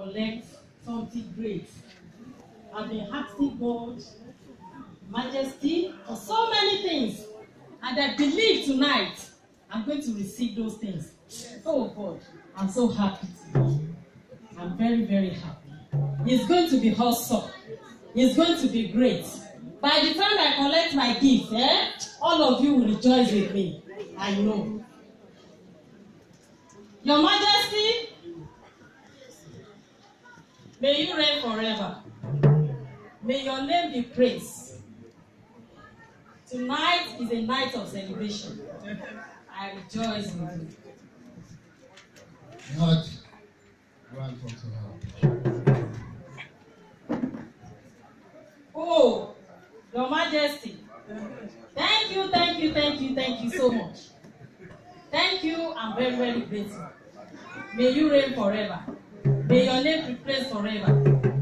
collect something great. I've been asking God, Majesty, for so many things. And I believe tonight I'm going to receive those things. Oh God, I'm so happy today. I'm very, very happy. It's going to be awesome. It's going to be great. By the time I collect my gift, all of you will rejoice with me. I know. Your Majesty, may you reign forever. May your name be praised. Tonight is a night of celebration. I rejoice with you. God, grant unto her. Oh, Your Majesty. Thank you, thank you, thank you, thank you so much. Thank you, I'm very, very grateful. May you reign forever. May your name be praised forever.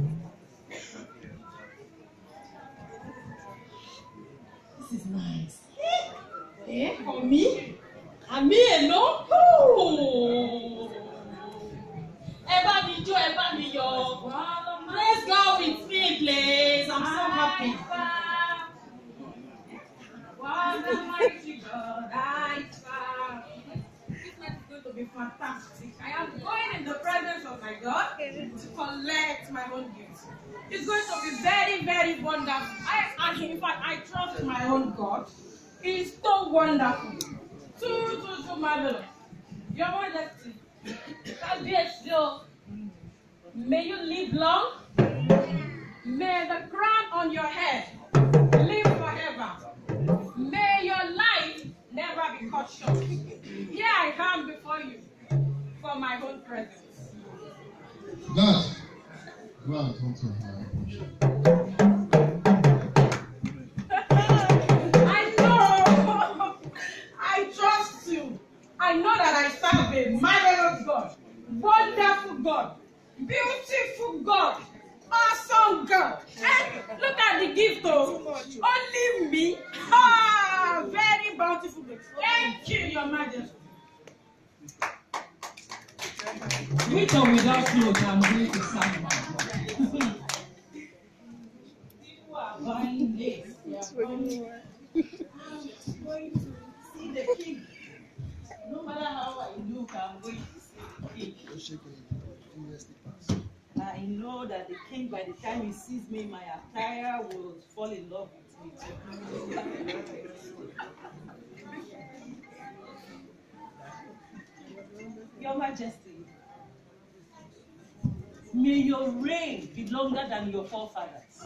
This is nice. For me? And me alone? Oh. Eba mi jo, eba mi yo. Praise God with me, please. I'm so happy. What a mighty God I serve. This night is going to be fantastic. I am going in the presence of my God to collect my own gifts. It's going to be very, very wonderful. In fact, I trust my own God. He is so wonderful. So marvelous. Your Majesty, may you live long. May the crown on your head live forever. May your life never be cut short. Here I am before you for my own presence. God, grant unto her. I know. I trust you. I know that I serve a marvelous God, wonderful God, beautiful God, awesome God. And look at the gift, oh. Only me. Very bountiful God. Thank you, Your Majesty. With or without clothes, I'm going to serve my God. People are buying this. They are buying. I'm going to see the king. No matter how I look, I'm going to see the king. I know that the king, by the time he sees me, my attire will fall in love with me. Your Majesty, may your reign be longer than your forefathers.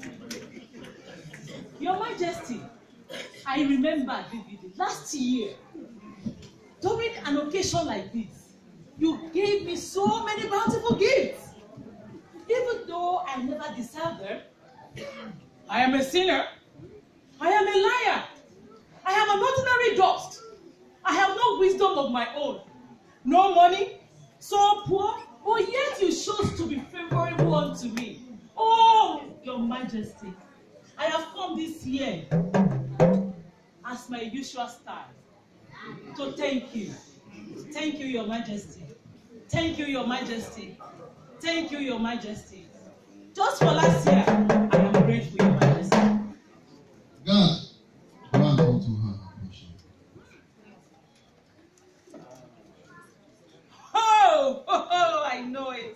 Your Majesty, I remember vividly last year, during an occasion like this, you gave me so many bountiful gifts. Even though I never deserved them, I am a sinner. I am a liar. I am an ordinary dust. I have no wisdom of my own. No money, so poor, but yet you chose to be favorable unto me. Oh, Your Majesty, I have come this year as my usual style. So thank you. Thank you, Your Majesty. Thank you, Your Majesty. Thank you, Your Majesty. Just for last year, I am grateful, Your Majesty. God, grant unto her. Oh, I know it.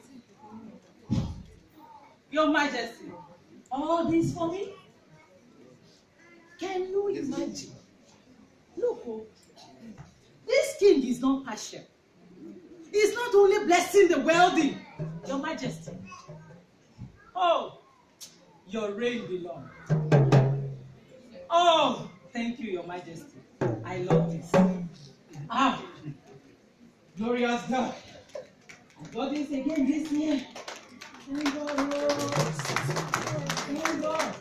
Your Majesty, all this for me? Can you imagine? Look, oh, this king is not partial. He's not only blessing the wealthy, Your Majesty. Oh, your reign belongs. Oh, thank you, Your Majesty. I love this. Glorious God. I got this again this year. Thank God, Lord. Thank God.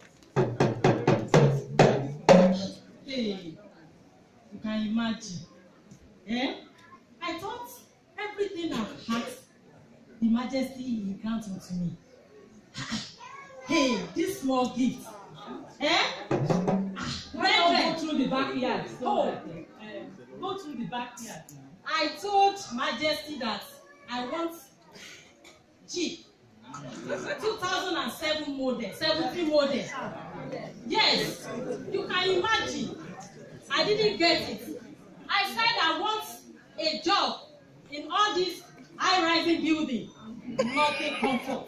Hey, you can imagine. I thought everything I've had, the Majesty will grant unto me. Hey, this small gift. Go through the backyard. Go through the backyard. I told Majesty that I want Jeep. 2007 model, 17 model. Yes, you can imagine. I didn't get it. I said I want a job in all this high-rising building. Nothing comfort.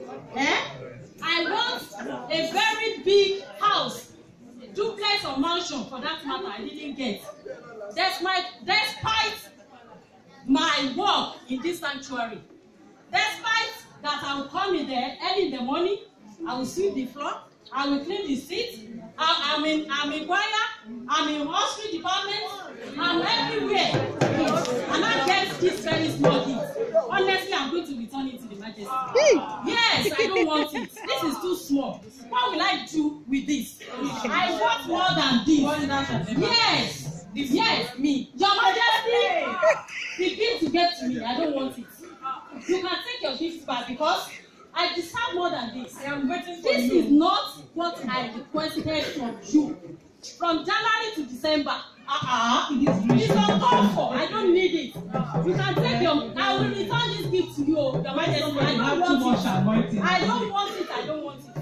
I want a very big house, duplex or mansion for that matter. I didn't get. Despite my work in this sanctuary, despite that I will come in there early in the morning, I will sweep the floor, I will clean the seats. I'm in choir, I'm in hospital department, I'm everywhere. And I get this very small gift. Honestly, I'm going to return it to the Majesty. Yes, I don't want it. This is too small. What will I do with this? I want more than this. Yes, yes, me. Your Majesty, the gift you get to me, I don't want it. You can take your gift back because I deserve more than this. I am waiting for this you. Is not what I requested from you. From January to December. It's uncalled for. I don't need it. You can take your. I will return this gift to you. Your Majesty. I don't want it. I don't want it. I don't want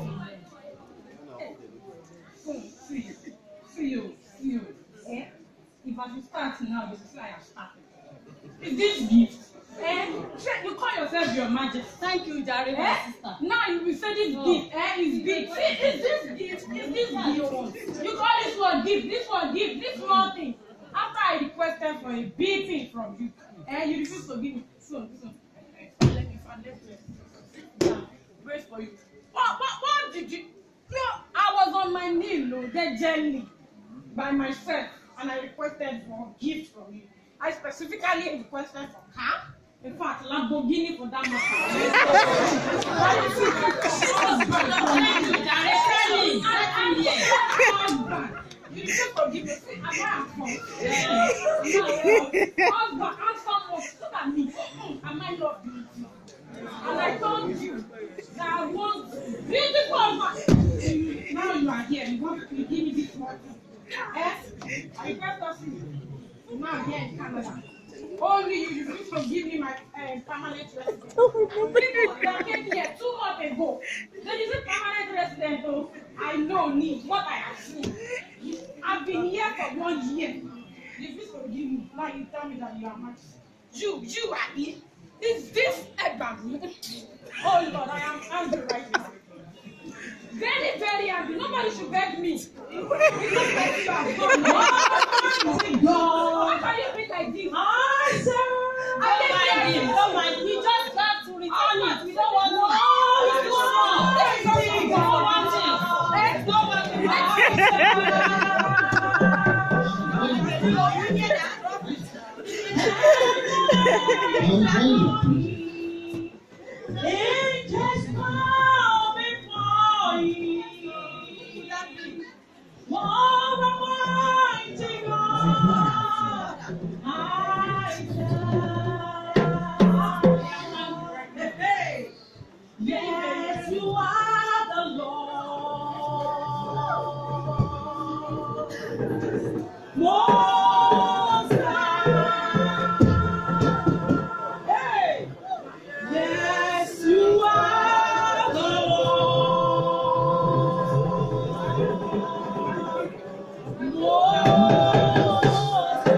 it. See you. If I should start now, this is why I started. Is this gift? You call yourself your Majesty. Thank you, Jare, my sister. Now you will say this gift is big. Is this gift? Is this gift? You call this one gift, this one gift, this small thing. After I requested for a big thing from you, you refuse to give me this one. Let me find this. Wait for you. What did you? No, I was on my knee, gently, by myself, and I requested for a gift from you. I specifically requested for car. In fact, Lamborghini for that matter. You need to forgive me. Husband, look at me. Am I not beautiful? And I told you that I want beautiful man. Now you are here. You want to give me this one. I request of you. Now here in Canada. Only you refuse to give me my permanent residence. People that came here 2 months ago, they is a permanent resident. Oh, I know need what I have seen. I've been here for 1 year. You refuse to give me. Now you tell me that you are mad. You are here. Is this Abraham? Oh Lord, I am angry right now. Very, very angry. Nobody should beg me. How can you be like this? Don't mind. We just have to return it. We don't want it. We don't want it. Don't want it. Yes, you are the Lord. Most High. Hey. Yes, you are the Lord. Most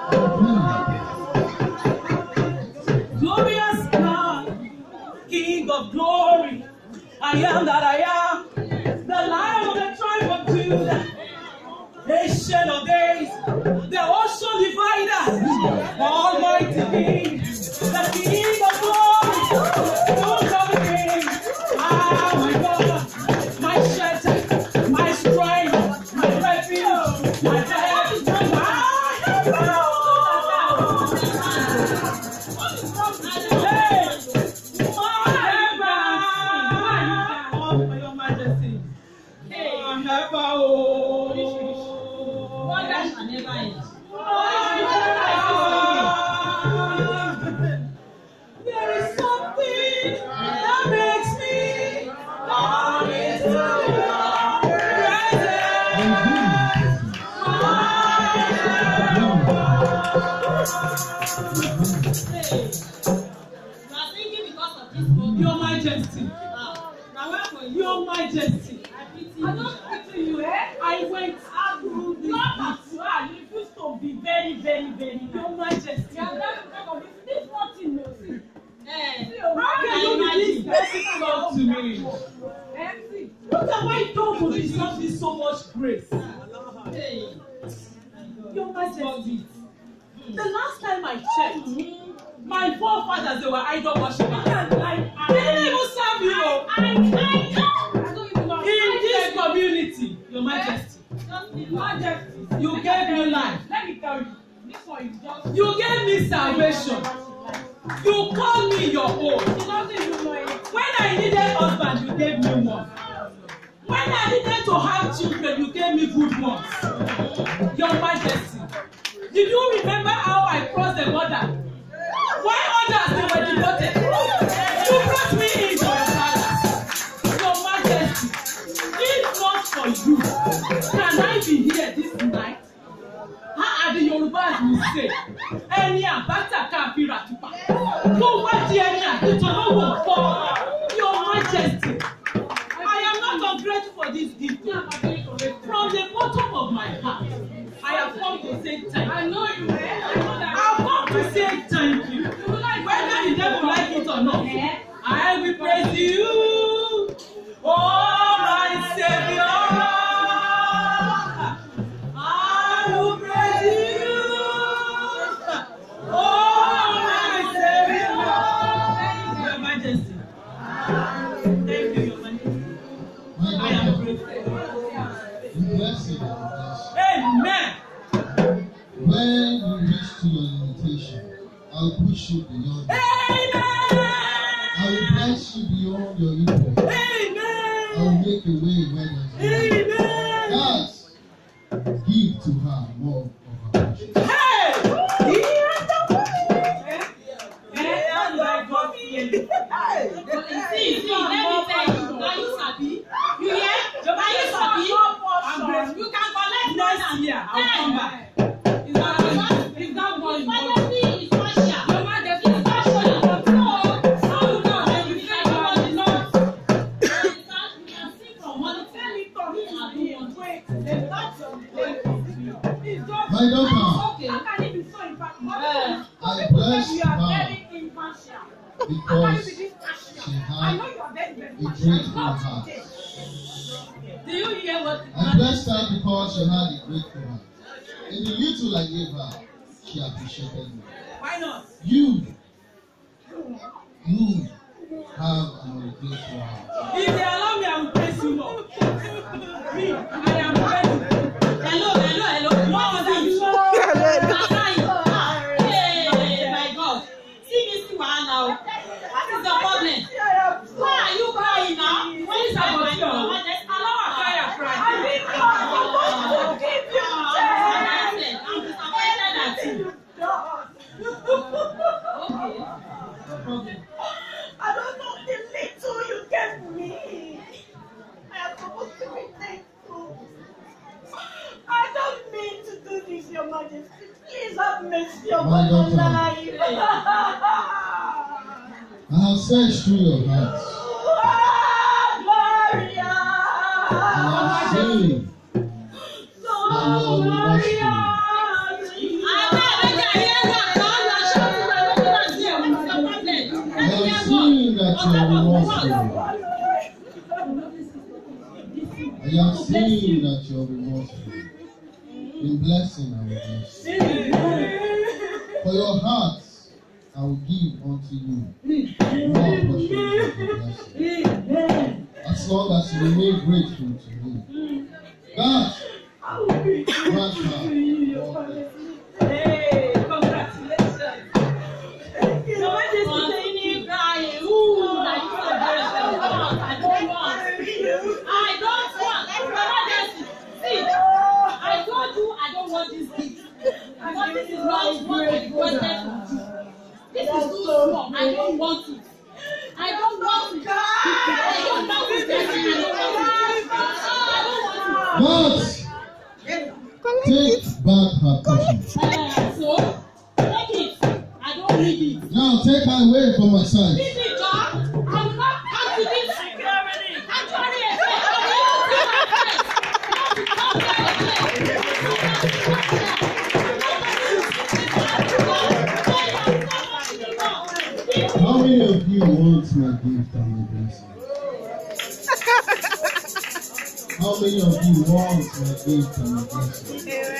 High. Glorious God, King of glory, I am that I am, the Lion of the tribe of Judah, Ancient of days, the ocean divider, Almighty King, the King of glory, Lord of the King, my God, my shelter, my strength, my refuge, my help, Your Majesty. Now where for you? Your Majesty. I don't speak to you, eh? I went through this. Not as you are. You refuse to be very, very, very nice. Your Majesty. You are very proud of this one thing, no see. How can you be this person talk to me? MC. What have I done to deserve this so much grace? Hey. Your Majesty. The last time I checked, my forefathers, they were idol worshippers. They didn't even serve you. I don't even know. In this community, Your Majesty, Majesty. you gave me life. Let me tell you, this one is just. You gave me salvation. You called me your own. She doesn't even know anything. When I needed husband, you gave me one. When I needed to have children, you gave me good ones. Your Majesty, did you remember how I crossed the border? Why others they were deported? You brought me into your palace. Your Majesty, if not for you, can I be here this night? How are the Yorubas will say? Ẹni àbáta ká fi rà tùpà. Tó wá di ẹni àtijọ́ lọ́wọ́ fọ́. Your Majesty, I am not ungrateful for this gift. From the bottom of my heart, I have come to say thank you. I know you, eh? I know that. I've come to say thank you. Whether the devil like it or not, I will praise you, oh my Savior. I will praise you, oh my Savior. Your Majesty. Thank you, Your Majesty. I am grateful. We bless you, bless you. Amen. When you reach to your limitation, I'll push you beyond it. Amen. I will bless you beyond your influence. Amen. I will make a way where there's no way. Amen. God, give to her more of her worship. See, let me tell you, now you sabi. You hear? Now you sabi. You can collect Next year, I'll come back. Is that one? Finally, it's partial. Your Majesty, it's partial. No, how now? You can't even know. You can see from one. Tell me, wait. There's not your it's just. My daughter, Okay. How can it be so impartial? I bless You are her very impartial. because she I know had you are very, very a partial. grateful heart. Do you hear what? I blessed her because she had a grateful heart. In the little I gave her, she appreciated me. Why not? You have an ungrateful heart. If they allow me, I will praise you more. Me, I am ready. Hello. What is you? Hey, my God. See wahala. What is the problem? Why are you crying now? What is about you? Allow her cry and cry. I'm disappointed at you. Okay. No problem. I don't know the little you gave me. I am supposed to be thankful. I don't mean to do this, Your Majesty. Please have mercy upon My my daughter. life. I have searched through your heart. Gloria! I have seen I have seen that you're remorseful. In blessing, I will bless you. For your heart, I will give unto you more portions of blessing. As long as you remain grateful to me. God, grant her more blessing. Hey, congratulations. Your Majesty, Continue crying. Ooh, that is a blessing. I don't want. Your Majesty, see, I told you I don't want this gift. Because this is not what I requested from you. This is too small. I don't want it. I don't want it. I don't want it. I don't want it. But take back her portion. So, take it. I don't need it. Now take her away from my side. Leave it, John. I will many of you want my gift and my blessing? How many of you want my gift and my blessing?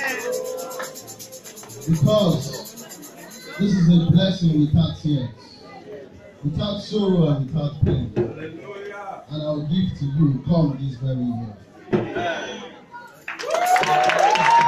Because this is a blessing without tears, without sorrow and without pain. And I will give to you come this very year.